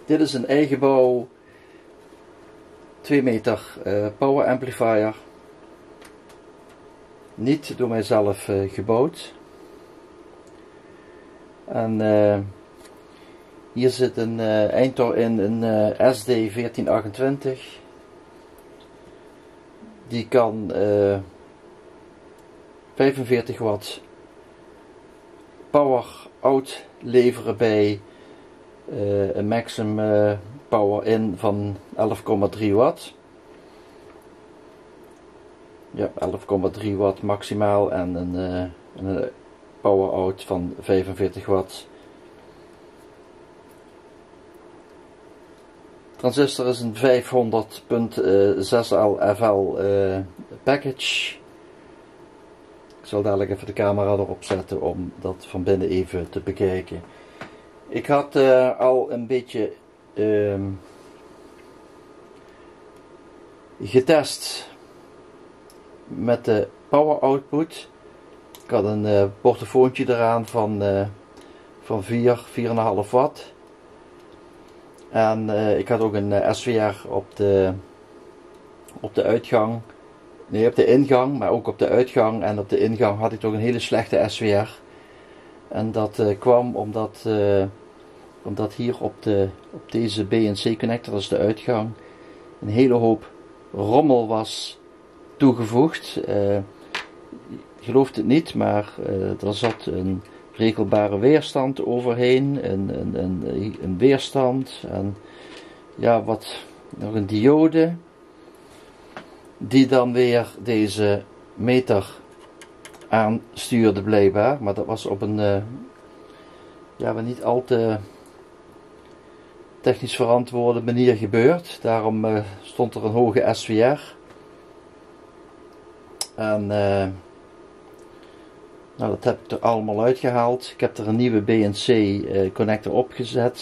Dit is een eigen bouw 2 meter power amplifier. Niet door mijzelf gebouwd. En hier zit een eindtoon in, een SD1428. Die kan 45 watt power out leveren bij een maximum power in van 11,3 watt. Ja, 11,3 watt maximaal en een power out van 45 watt. Transistor is een 500.6L FL package. Ik zal dadelijk even de camera erop zetten om dat van binnen even te bekijken. Ik had al een beetje getest met de power output. Ik had een portofoontje eraan van 4,5 watt. En ik had ook een SVR op de uitgang. Nee, op de ingang, maar ook op de uitgang. En op de ingang had ik toch een hele slechte SVR. En dat kwam omdat hier op deze BNC connector, dat is de uitgang, een hele hoop rommel was toegevoegd. Je gelooft het niet, maar er zat een regelbare weerstand overheen, een weerstand en ja, nog een diode die dan weer deze meter aanstuurde blijkbaar, maar dat was op een niet al te technisch verantwoorde manier gebeurd. Daarom stond er een hoge SVR en dat heb ik er allemaal uitgehaald. Ik heb er een nieuwe BNC connector opgezet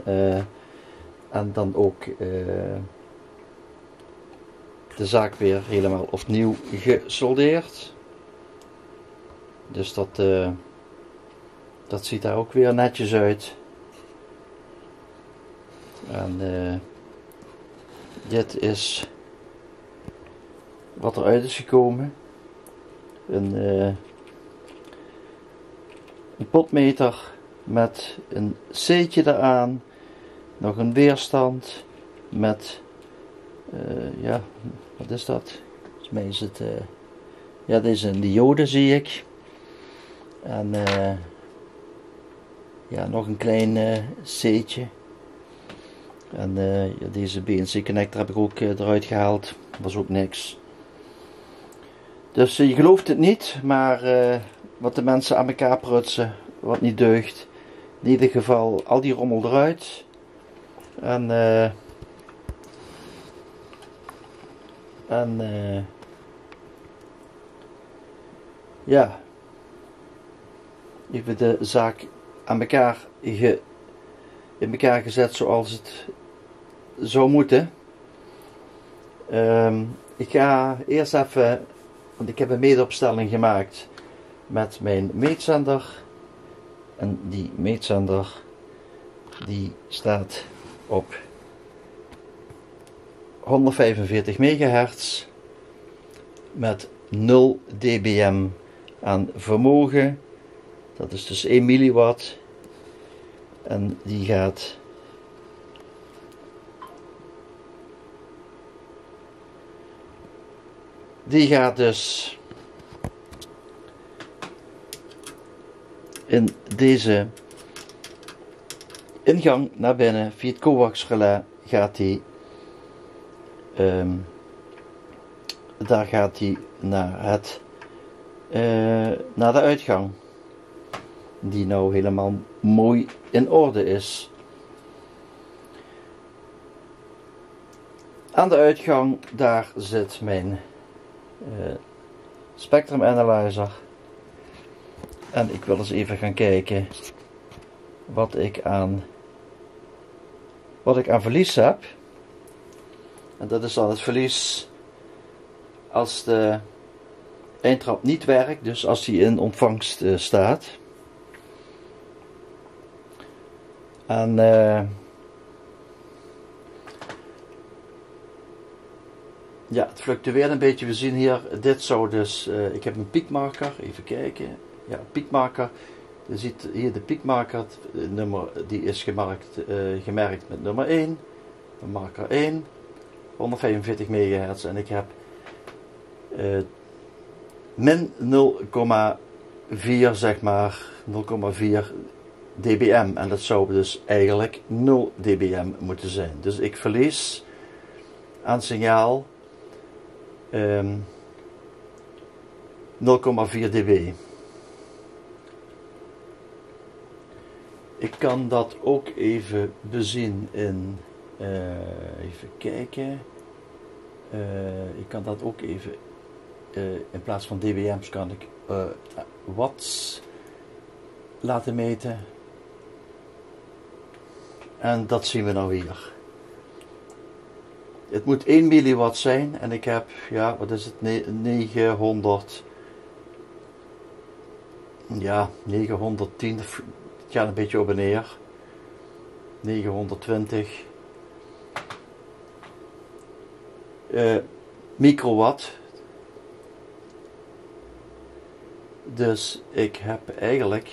en dan ook de zaak weer helemaal opnieuw gesoldeerd. Dus dat ziet daar ook weer netjes uit. En dit is wat eruit is gekomen. Een potmeter met een C'tje eraan. Nog een weerstand met ja, wat is dat? Volgens mij is het ja, dit is een diode, zie ik. En ja, nog een klein C'tje. En ja, deze BNC connector heb ik ook eruit gehaald. Was ook niks. Dus je gelooft het niet, maar wat de mensen aan elkaar prutsen, wat niet deugt. In ieder geval al die rommel eruit. En ja, even de zaak aan elkaar in elkaar gezet zoals het zou moeten. Ik ga eerst even, want ik heb een meetopstelling gemaakt met mijn meetzender. En die meetzender die staat op 145 MHz met 0 dBm aan vermogen. Dat is dus 1 milliwatt. En die gaat dus in deze ingang naar binnen via het coax relais daar gaat hij naar de uitgang, die nou helemaal mooi in orde is. Aan de uitgang daar zit mijn spectrum analyzer en ik wil eens even gaan kijken wat ik aan verlies heb. En dat is dan het verlies als de eindtrap niet werkt, dus als die in ontvangst staat. En Ja, het fluctueert een beetje. We zien hier, dit zou dus, ik heb een piekmarker, even kijken. Ja, piekmarker. Je ziet hier de piekmarker, die is gemerkt met nummer 1. Marker 1, 145 MHz en ik heb min 0,4 zeg maar, 0,4 dBm en dat zou dus eigenlijk 0 dBm moeten zijn. Dus ik verlies aan signaal 0,4 dB. Ik kan dat ook even bezien in, even kijken, ik kan dat ook even, in plaats van dBm's kan ik watts laten meten. En dat zien we nou hier. Het moet 1 milliwatt zijn en ik heb, ja, wat is het, 900, ja, 910, het gaat een beetje op en neer, 920 microwatt. Dus ik heb eigenlijk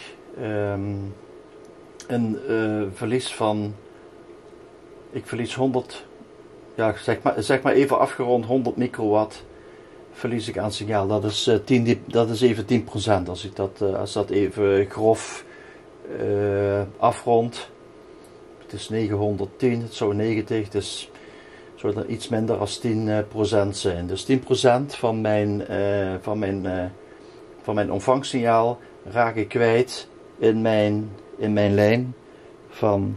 een verlies van, ik verlies 100, ja, zeg maar even afgerond 100 microwatt verlies ik aan signaal. Dat is, dat is even 10% als ik dat, als dat even grof afrond. Het is 910, het zou 90, dus zou dat iets minder dan 10% zijn. Dus 10% van mijn ontvangsignaal raak ik kwijt in mijn lijn van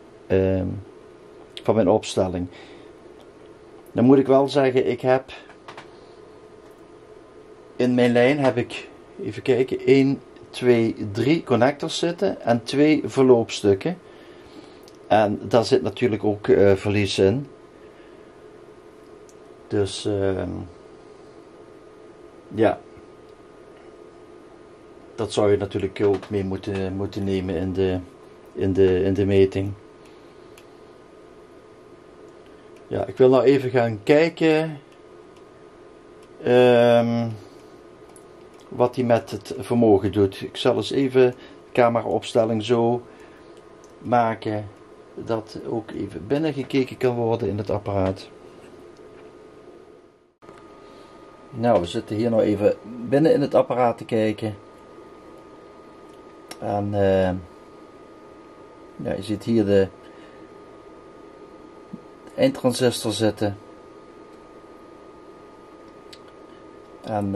mijn opstelling. Dan moet ik wel zeggen, ik heb in mijn lijn heb ik, even kijken, 1, 2, 3 connectors zitten en 2 verloopstukken. En daar zit natuurlijk ook verlies in. Dus ja, dat zou je natuurlijk ook mee moeten nemen in de meting. Ja, ik wil nou even gaan kijken wat hij met het vermogen doet. Ik zal eens even de cameraopstelling zo maken dat ook even binnengekeken kan worden in het apparaat. Nou, we zitten hier nou even binnen in het apparaat te kijken. En ja, je ziet hier de eindtransistor zitten. En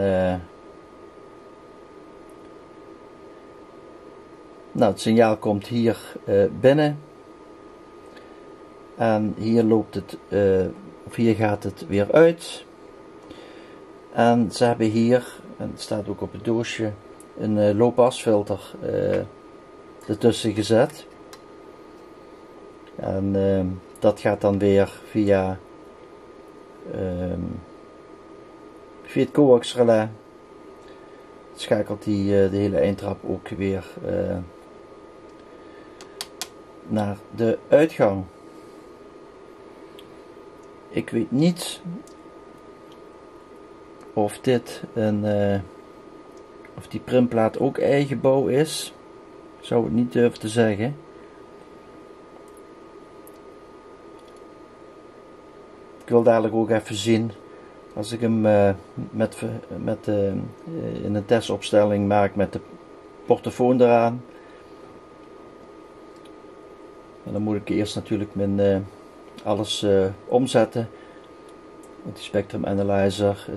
nou, het signaal komt hier binnen. En hier loopt het, of hier gaat het weer uit. En ze hebben hier, en het staat ook op het doosje, een low-pass-filter ertussen gezet. En dat gaat dan weer via het coax relais. Schakelt die de hele eindtrap ook weer naar de uitgang. Ik weet niet of dit of die printplaat ook eigen bouw is. Ik zou het niet durven te zeggen. Ik wil dadelijk ook even zien, als ik hem in een testopstelling maak met de portofoon eraan. En dan moet ik eerst natuurlijk alles omzetten. Want die Spectrum Analyzer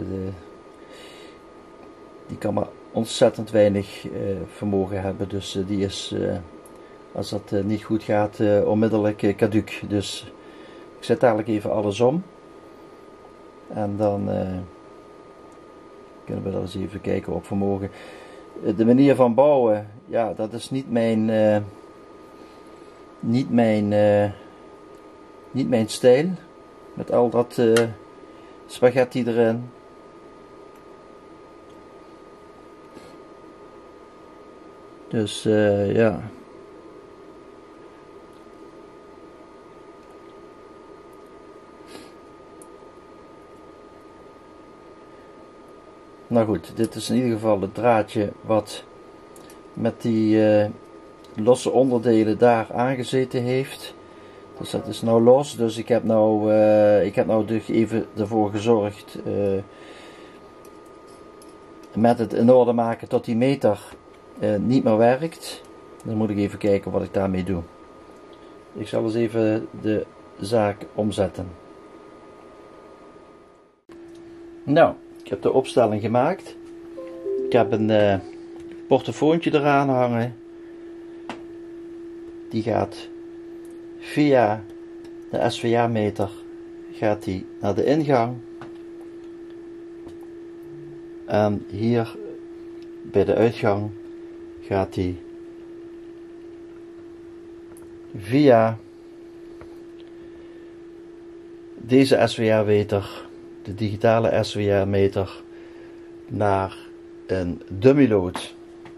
die kan maar ontzettend weinig vermogen hebben. Dus die is, als dat niet goed gaat, onmiddellijk caduc. Dus ik zet dadelijk even alles om. En dan kunnen we dat eens even kijken op vermogen. De manier van bouwen, ja, dat is niet mijn stijl. Met al dat spaghetti erin. Dus ja. Nou goed, dit is in ieder geval het draadje wat met die losse onderdelen daar aangezeten heeft. Dus dat is nou los, dus ik heb nou dus even ervoor gezorgd met het in orde maken tot die meter niet meer werkt. Dan moet ik even kijken wat ik daarmee doe. Ik zal eens even de zaak omzetten. Nou, ik heb de opstelling gemaakt. Ik heb een portofoontje eraan hangen. Die gaat via de SVA meter gaat die naar de ingang. En hier bij de uitgang gaat die via deze SVA meter, de digitale SVA meter, naar een dummy load.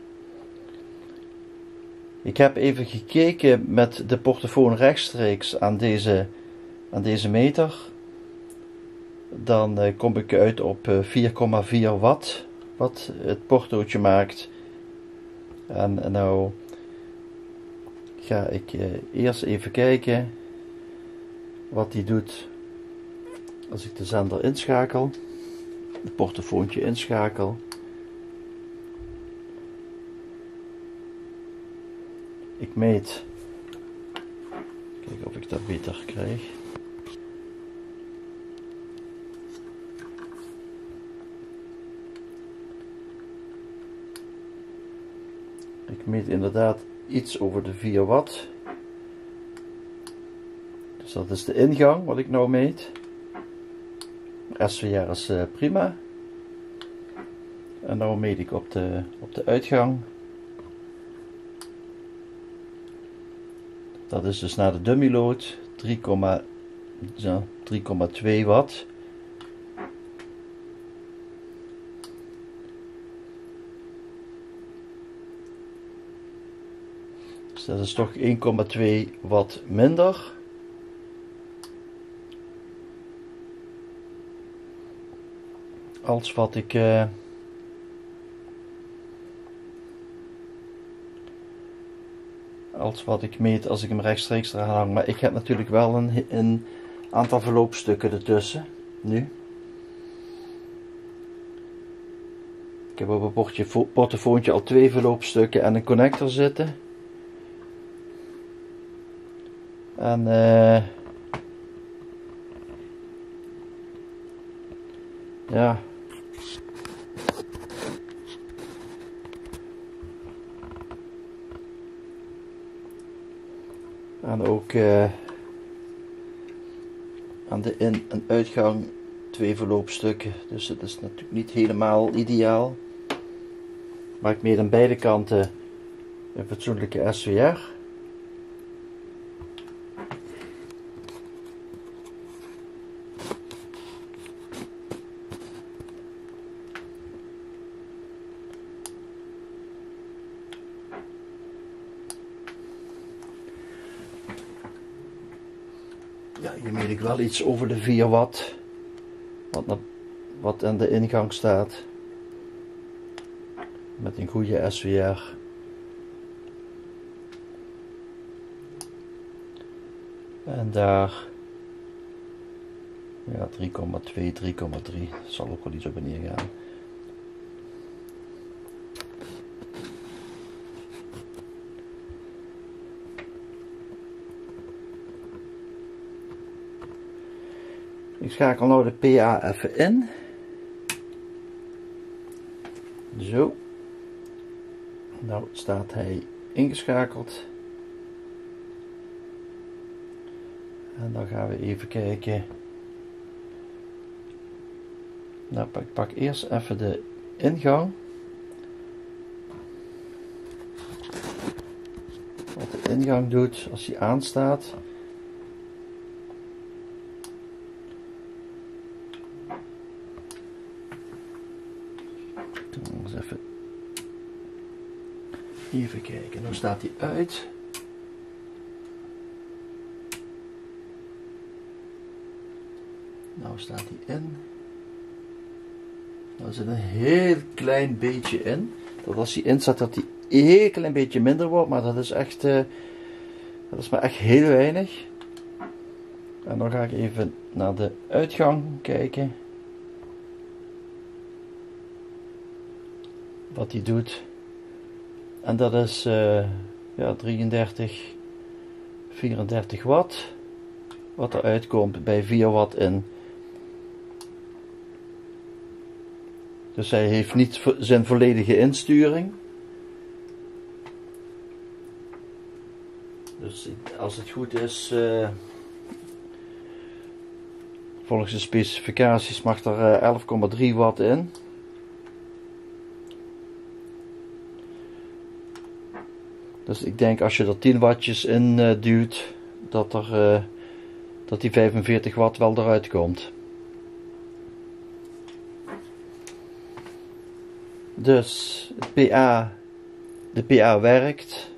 Ik heb even gekeken met de portofoon rechtstreeks aan deze meter. Dan kom ik uit op 4,4 watt wat het portootje maakt. En nou ga ik eerst even kijken wat die doet als ik de zender inschakel, het portofoontje inschakel. Ik meet, kijken of ik dat beter krijg. Ik meet inderdaad iets over de 4 watt. Dus dat is de ingang wat ik nou meet. SVR is prima. En nou meet ik op de uitgang. Dat is dus naar de dummy load 3,2 watt. Dus dat is toch 1,2 watt minder. Als wat ik meet als ik hem rechtstreeks eraan hang. Maar ik heb natuurlijk wel een aantal verloopstukken ertussen nu. Ik heb op het portofoontje al 2 verloopstukken en een connector zitten. En ja. En ook aan de in- en uitgang 2 verloopstukken. Dus het is natuurlijk niet helemaal ideaal. Maar ik meet aan beide kanten een fatsoenlijke SVR. Ja, hier meet ik wel iets over de 4 watt. Wat aan de ingang staat. Met een goede SVR. En daar ja, 3,2, 3,3. Zal ook wel iets op en neer gaan. Ik schakel nou de PA even in. Zo. Nou staat hij ingeschakeld. En dan gaan we even kijken. Nou, ik pak eerst even de ingang. Wat de ingang doet als hij aanstaat. Even kijken, nu staat hij uit. Nou staat hij in. Er zit een heel klein beetje in. Dat als die in zat dat die een heel klein beetje minder wordt, maar dat is echt, dat is maar echt heel weinig. En dan ga ik even naar de uitgang kijken. Wat die doet. En dat is ja, 33, 34 watt. Wat er uitkomt bij 4 watt in. Dus hij heeft niet zijn volledige insturing. Dus als het goed is, volgens de specificaties mag er 11,3 watt in. Dus ik denk als je er 10 wattjes in duwt, dat die 45 watt wel eruit komt. Dus de PA werkt.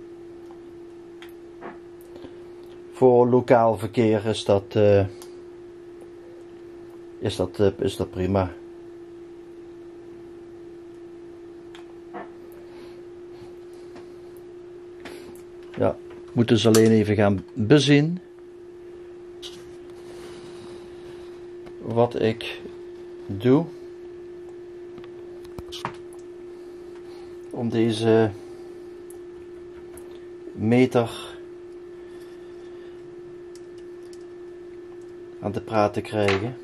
Voor lokaal verkeer is dat prima. Ja, moet dus alleen even gaan bezien wat ik doe om deze meter aan de praat te krijgen.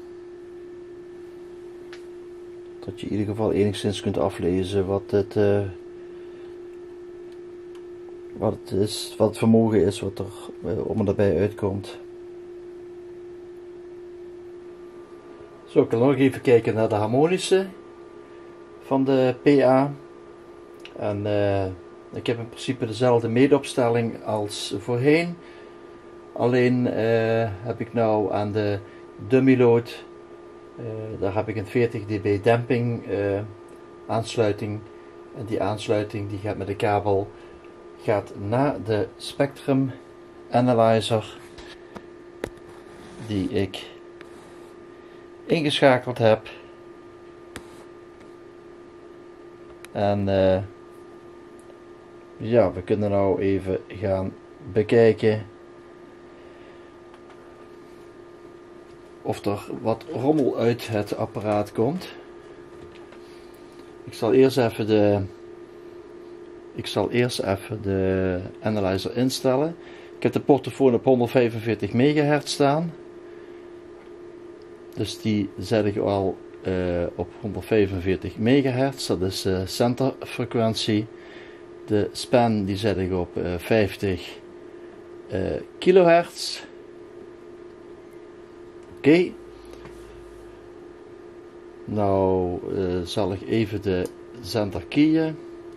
Dat je in ieder geval enigszins kunt aflezen wat het is, wat het vermogen is, wat er om en nabij uitkomt. Zo, ik kan nog even kijken naar de harmonische van de PA. En ik heb in principe dezelfde meetopstelling als voorheen. Alleen heb ik nou aan de dummy load, daar heb ik een 40 dB demping aansluiting. En die aansluiting die gaat met de kabel naar de Spectrum Analyzer die ik ingeschakeld heb. En ja, we kunnen nou even gaan bekijken of er wat rommel uit het apparaat komt. Ik zal eerst even de analyzer instellen. Ik heb de portofoon op 145 MHz staan. Dus die zet ik al op 145 MHz. Dat is de centerfrequentie. De span die zet ik op 50 kHz. Oké. Nou zal ik even de zender kiezen.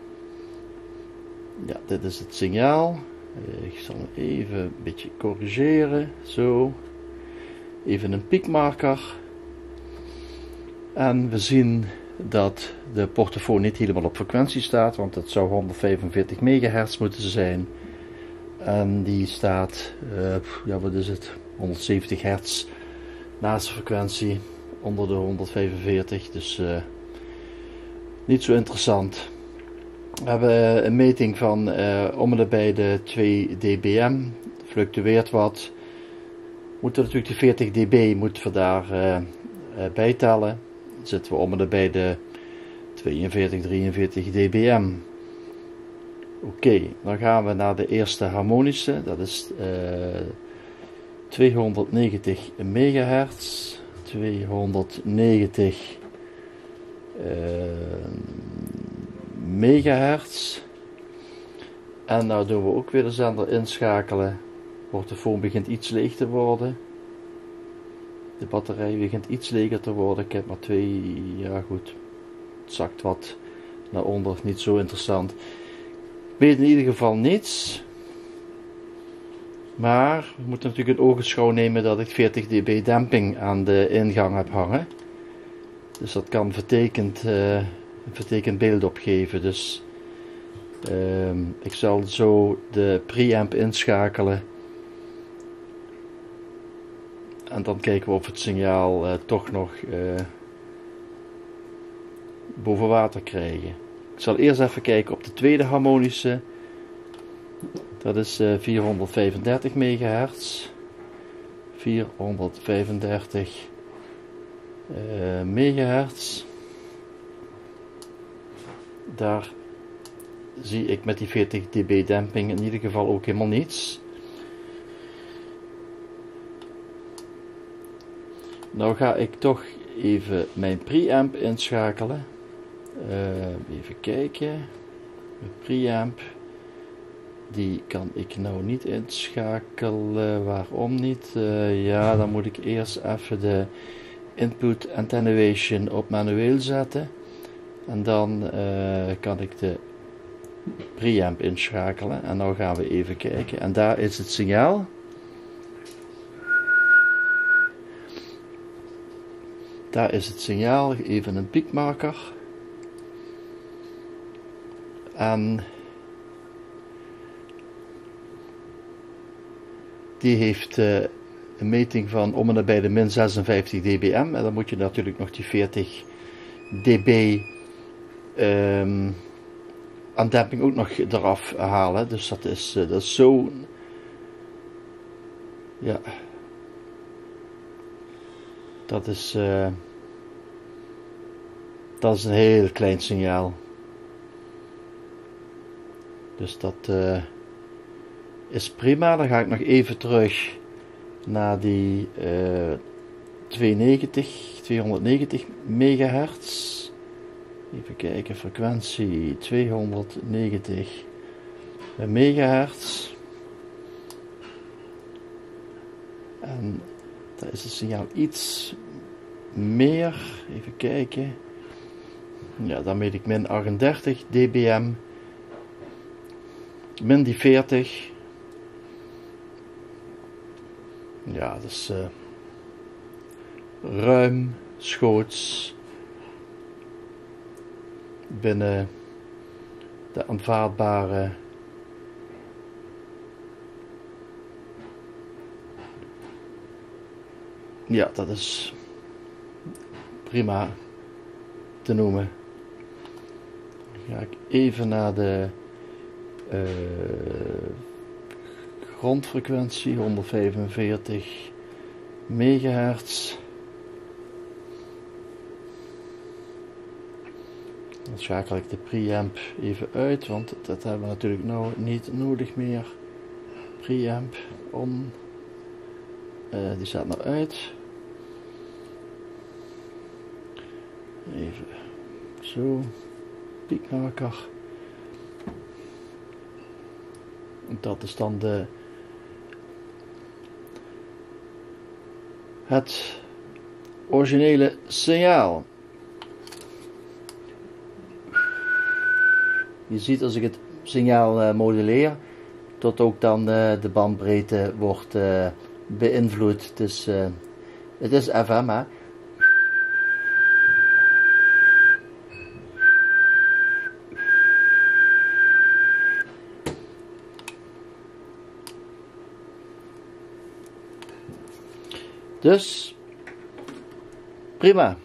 Ja, dit is het signaal. Ik zal hem even een beetje corrigeren. Zo. Even een piekmarker. En we zien dat de portofoon niet helemaal op frequentie staat, want het zou 145 MHz moeten zijn. En die staat, ja wat is het, 170 Hz naast de frequentie, onder de 145, dus niet zo interessant. We hebben een meting van om en nabij de 2 dBm, fluctueert wat. Moeten natuurlijk de 40 dB moeten we daar bijtellen. Dan zitten we om en nabij de 42, 43 dBm. Oké, dan gaan we naar de eerste harmonische, dat is 290 MHz. 290 megahertz. En nou doen we ook weer de zender inschakelen. De portofoon begint iets leeg te worden. De batterij begint iets leger te worden. Ik heb maar 2, ja goed, het zakt wat naar onder, niet zo interessant. Ik weet in ieder geval niets. Maar we moeten natuurlijk in ogenschouw nemen dat ik 40 dB demping aan de ingang heb hangen. Dus dat kan een vertekend beeld opgeven. Dus ik zal zo de preamp inschakelen. En dan kijken we of het signaal toch nog boven water krijgen. Ik zal eerst even kijken op de tweede harmonische. Dat is 435 megahertz. 435 megahertz. Daar zie ik met die 40 dB demping in ieder geval ook helemaal niets. Nou ga ik toch even mijn preamp inschakelen. Even kijken. De preamp. Die kan ik nou niet inschakelen. Waarom niet? Ja, dan moet ik eerst even de input attenuation op manueel zetten. En dan kan ik de preamp inschakelen. En nou gaan we even kijken. En daar is het signaal. Daar is het signaal. Even een piekmarker. En die heeft een meting van om en nabij de min 56 dBm. En dan moet je natuurlijk nog die 40 dB aan demping ook nog eraf halen. Dus dat is zo. Ja. Dat is een heel klein signaal. Dus dat is prima. Dan ga ik nog even terug naar die 290 megahertz. Even kijken, frequentie 290 megahertz. En daar is het signaal iets meer. Even kijken. Ja, dan meet ik min 38 dBm. Min die 40. Ja, dat is ruim schoots binnen de aanvaardbare ja, dat is prima te noemen. Dan ga ik even naar de grondfrequentie 145 megahertz. Dan schakel ik de preamp even uit, want dat hebben we natuurlijk nou niet nodig meer. Preamp on. Die staat nou uit. Even zo. Piekmarker. Dat is dan het originele signaal. Je ziet als ik het signaal moduleer, tot ook dan de bandbreedte wordt beïnvloed. Dus het is FM, hè. Dus prima.